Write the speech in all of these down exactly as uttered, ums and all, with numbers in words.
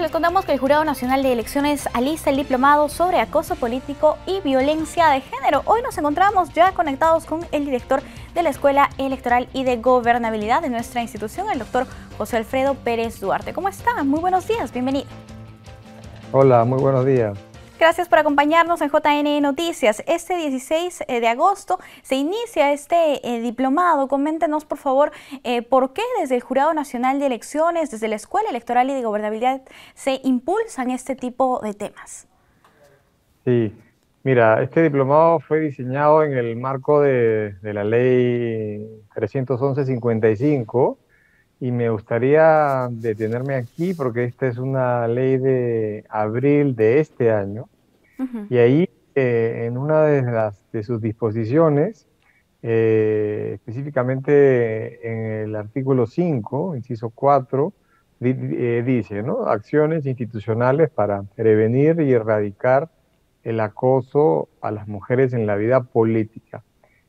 les contamos que el Jurado Nacional de Elecciones alista el diplomado sobre acoso político y violencia de género. Hoy nos encontramos ya conectados con el director de la Escuela Electoral y de Gobernabilidad de nuestra institución, el doctor José Alfredo Pérez Duarte. ¿Cómo está? Muy buenos días, bienvenido. Hola, muy buenos días. Gracias por acompañarnos en J N Noticias. Este dieciséis de agosto se inicia este eh, diplomado. Coméntenos, por favor, eh, por qué desde el Jurado Nacional de Elecciones, desde la Escuela Electoral y de Gobernabilidad, se impulsan este tipo de temas. Sí, mira, este diplomado fue diseñado en el marco de, de la ley trescientos once cincuenta y cinco y me gustaría detenerme aquí porque esta es una ley de abril de este año. Uh-huh. Y ahí, eh, en una de, las, de sus disposiciones, eh, específicamente en el artículo cinco, inciso cuatro, di, eh, dice, ¿no? Acciones institucionales para prevenir y erradicar el acoso a las mujeres en la vida política.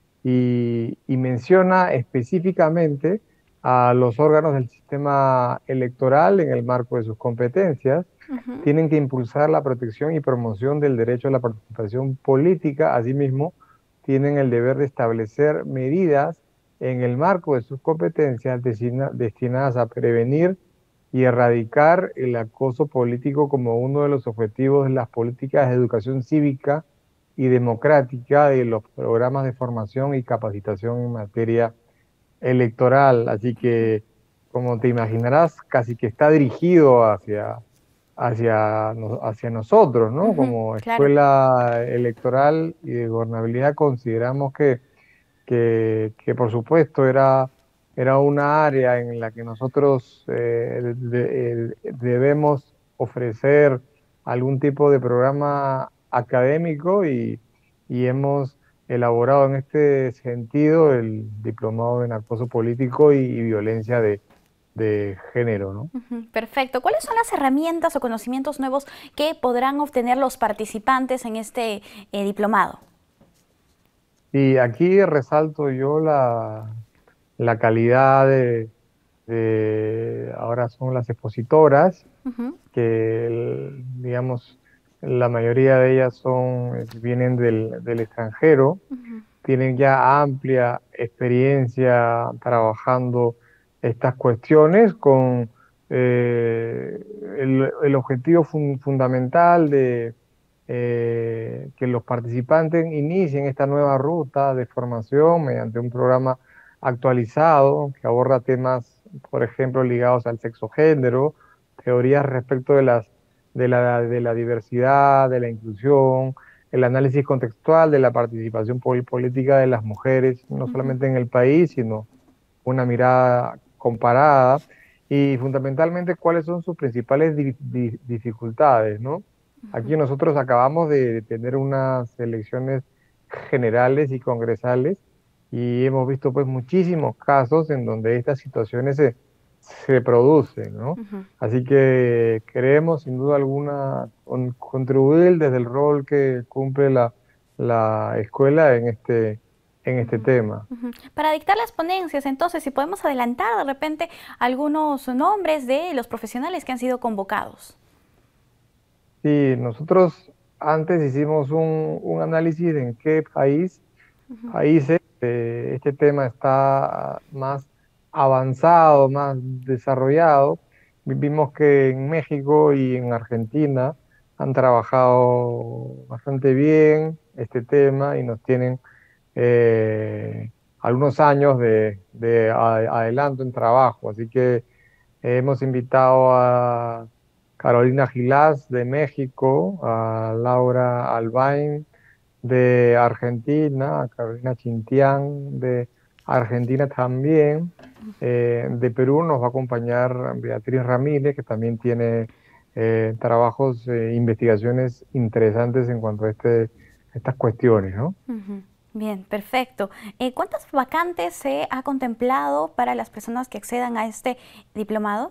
Y, y menciona específicamente a los órganos del sistema electoral en el marco de sus competencias. Uh-huh. Tienen que impulsar la protección y promoción del derecho a la participación política. Asimismo, tienen el deber de establecer medidas en el marco de sus competencias destina, destinadas a prevenir y erradicar el acoso político como uno de los objetivos de las políticas de educación cívica y democrática de los programas de formación y capacitación en materia electoral. Así que, como te imaginarás, casi que está dirigido hacia hacia, hacia nosotros, ¿no? Uh-huh. Como Claro. Escuela Electoral y de Gobernabilidad consideramos que, que, que por supuesto era, era una área en la que nosotros eh, de, de, debemos ofrecer algún tipo de programa académico y, y hemos elaborado en este sentido el diplomado en acoso político y, y violencia de de género, ¿no? Uh-huh. Perfecto. ¿Cuáles son las herramientas o conocimientos nuevos que podrán obtener los participantes en este eh, diplomado? Y aquí resalto yo la, la calidad de, de, ahora son las expositoras, Uh-huh. que el, digamos, la mayoría de ellas son, vienen del, del extranjero, Uh-huh. tienen ya amplia experiencia trabajando estas cuestiones con eh, el, el, objetivo fun fundamental de eh, que los participantes inicien esta nueva ruta de formación mediante un programa actualizado que aborda temas, por ejemplo, ligados al sexo género, teorías respecto de, las, de, la, de la diversidad, de la inclusión, el análisis contextual de la participación política de las mujeres, no solamente en el país, sino una mirada comparada, y fundamentalmente cuáles son sus principales di di dificultades, ¿no? Aquí nosotros acabamos de tener unas elecciones generales y congresales y hemos visto pues muchísimos casos en donde estas situaciones se, se producen, ¿no? Uh-huh. Así que queremos sin duda alguna con, contribuir desde el rol que cumple la, la escuela en este, en este Uh-huh. tema. Uh-huh. Para dictar las ponencias, entonces, si podemos adelantar de repente algunos nombres de los profesionales que han sido convocados. Sí, nosotros antes hicimos un, un análisis de en qué país, Uh-huh. países eh, este tema está más avanzado, más desarrollado. Vimos que en México y en Argentina han trabajado bastante bien este tema y nos tienen eh, algunos años de, de a- adelanto en trabajo. Así que hemos invitado a Carolina Gilás de México, a Laura Albain de Argentina, a Carolina Chintián de Argentina también. Eh, de Perú nos va a acompañar Beatriz Ramírez, que también tiene eh, trabajos, eh, investigaciones interesantes en cuanto a este, estas cuestiones, ¿no? Uh-huh. Bien, perfecto. Eh, ¿Cuántas vacantes se ha contemplado para las personas que accedan a este diplomado?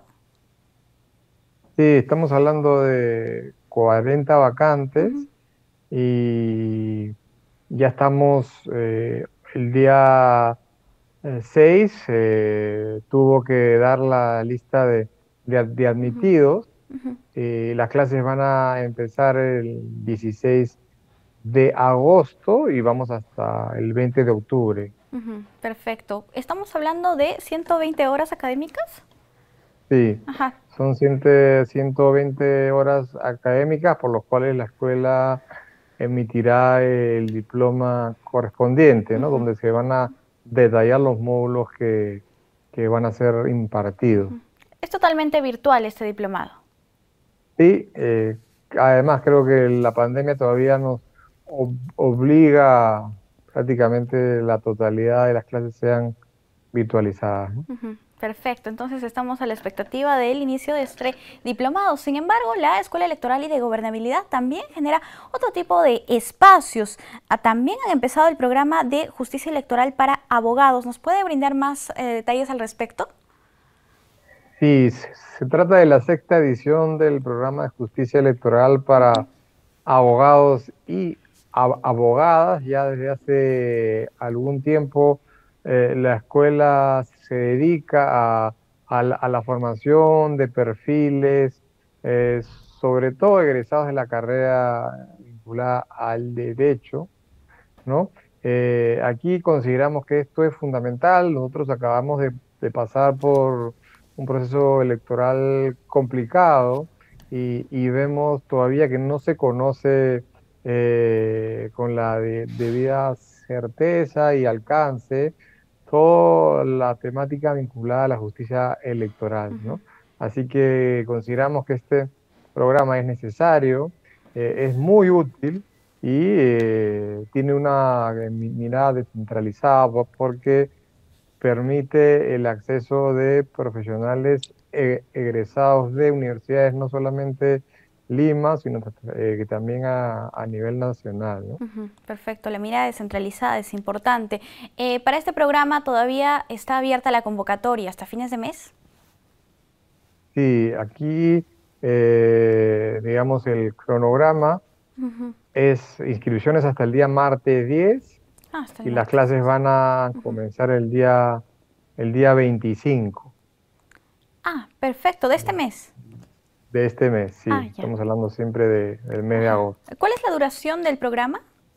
Sí, estamos hablando de cuarenta vacantes Uh-huh. y ya estamos, eh, el día eh, seis eh, tuvo que dar la lista de, de, de Uh-huh. admitidos Ujú. Eh, las clases van a empezar el dieciséis de agosto y vamos hasta el veinte de octubre. Ujú, perfecto. ¿Estamos hablando de ciento veinte horas académicas? Sí, Ajá. son cien, ciento veinte horas académicas por los cuales la escuela emitirá el diploma correspondiente, ¿no? Ujú, Donde se van a detallar los módulos que, que van a ser impartidos. ujú. Es totalmente virtual este diplomado. Y eh, además creo que la pandemia todavía nos ob- obliga prácticamente la totalidad de las clases sean virtualizadas, ¿no? Ujú, perfecto, entonces estamos a la expectativa del inicio de este diplomado. Sin embargo, la Escuela Electoral y de Gobernabilidad también genera otro tipo de espacios. Ah, también han empezado el programa de justicia electoral para abogados. ¿Nos puede brindar más eh, detalles al respecto? Sí, se, se trata de la sexta edición del programa de justicia electoral para abogados y ab- abogadas. Ya desde hace algún tiempo eh, la escuela se dedica a, a la, a la formación de perfiles, eh, sobre todo egresados de la carrera vinculada al derecho, ¿no? Eh, aquí consideramos que esto es fundamental. Nosotros acabamos de, de pasar por un proceso electoral complicado y, y vemos todavía que no se conoce eh, con la de- debida certeza y alcance toda la temática vinculada a la justicia electoral, Ujú, ¿no? Así que consideramos que este programa es necesario, eh, es muy útil y eh, tiene una eh, mi- mirada descentralizada po- porque permite el acceso de profesionales eh, egresados de universidades, no solamente Lima, sino eh, que también a, a nivel nacional, ¿no? ujú, perfecto, la mirada descentralizada es importante. Eh, para este programa todavía está abierta la convocatoria hasta fines de mes. Sí, aquí, eh, digamos, el cronograma Ujú. es inscripciones hasta el día martes diez Ah, hasta el y las martes clases diez. van a Ujú. comenzar el día, el día veinticinco. Ah, perfecto, de este mes. De este mes, sí, Ah, ya. estamos hablando siempre de- del mes de Ajá. agosto. ¿Cuál es la duración del programa?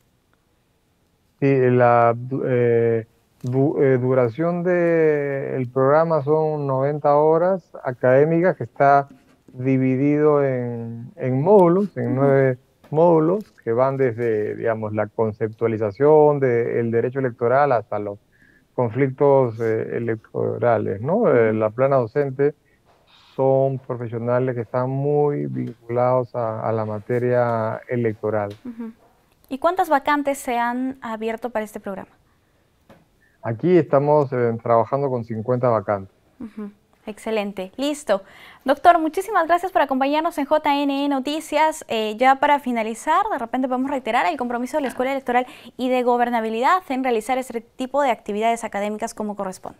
Sí, la du- eh, du- eh, duración del programa son noventa horas académicas que está dividido en, en módulos, en Ujú, nueve módulos que van desde, digamos, la conceptualización del derecho electoral hasta los conflictos eh, electorales, ¿no? Eh, ujú, la plana docente son profesionales que están muy vinculados a, a la materia electoral. ujú. ¿Y cuántas vacantes se han abierto para este programa? Aquí estamos eh, trabajando con cincuenta vacantes. Ujú, excelente, listo. Doctor, muchísimas gracias por acompañarnos en J N E Noticias. Eh, ya para finalizar, de repente podemos reiterar el compromiso de la Escuela Electoral y de Gobernabilidad en realizar este tipo de actividades académicas como corresponde.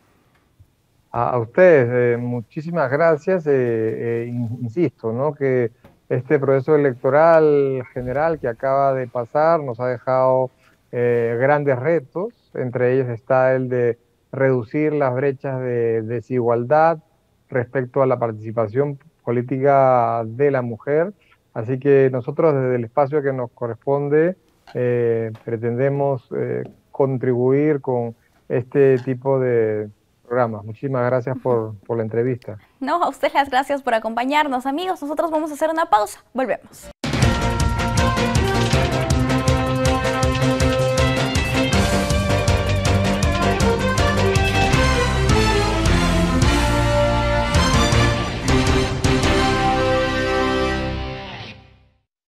A, a ustedes, eh, muchísimas gracias. Eh, eh, in- insisto, ¿no? Que este proceso electoral general que acaba de pasar nos ha dejado eh, grandes retos. Entre ellos está el de reducir las brechas de desigualdad respecto a la participación política de la mujer. Así que nosotros desde el espacio que nos corresponde eh, pretendemos eh, contribuir con este tipo de programas. Muchísimas gracias por, por la entrevista. No, a ustedes las gracias por acompañarnos, amigos. Nosotros vamos a hacer una pausa. Volvemos.